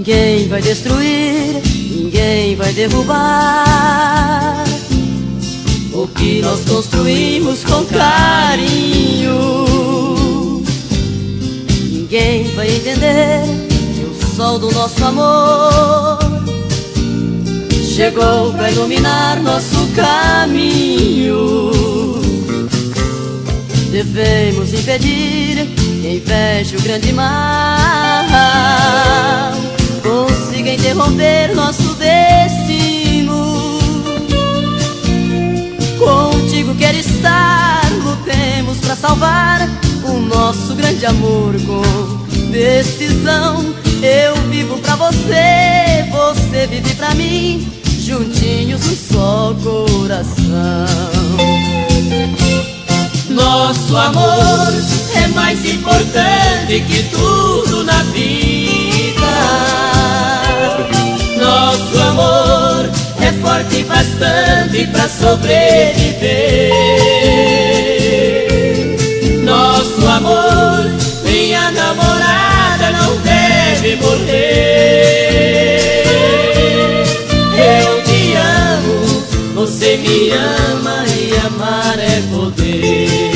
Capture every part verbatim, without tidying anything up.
Ninguém vai destruir, ninguém vai derrubar o que nós construímos com carinho. Ninguém vai entender que o sol do nosso amor chegou para iluminar nosso caminho. Devemos impedir que a inveja, o grande mal, consiga interromper nosso destino. Contigo quero estar, lutemos pra salvar o nosso grande amor com decisão. Eu vivo pra você, você vive pra mim, juntinhos um só coração. Nosso amor é mais importante que tudo na vida. Nosso amor é forte bastante pra sobreviver. Nosso amor, minha namorada, não deve morrer. Eu te amo, você me ama e amar é poder.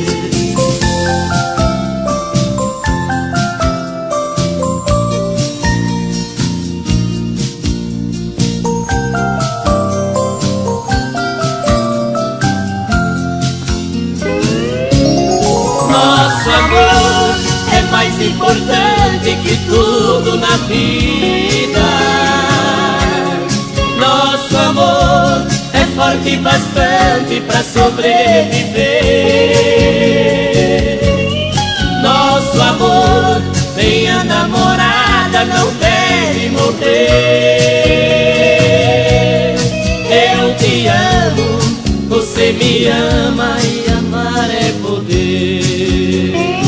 Nosso amor é mais importante que tudo na vida. Nosso amor é forte bastante pra sobreviver. Nosso amor, minha namorada, não deve morrer. Eu te amo, você me ama e amar é poder.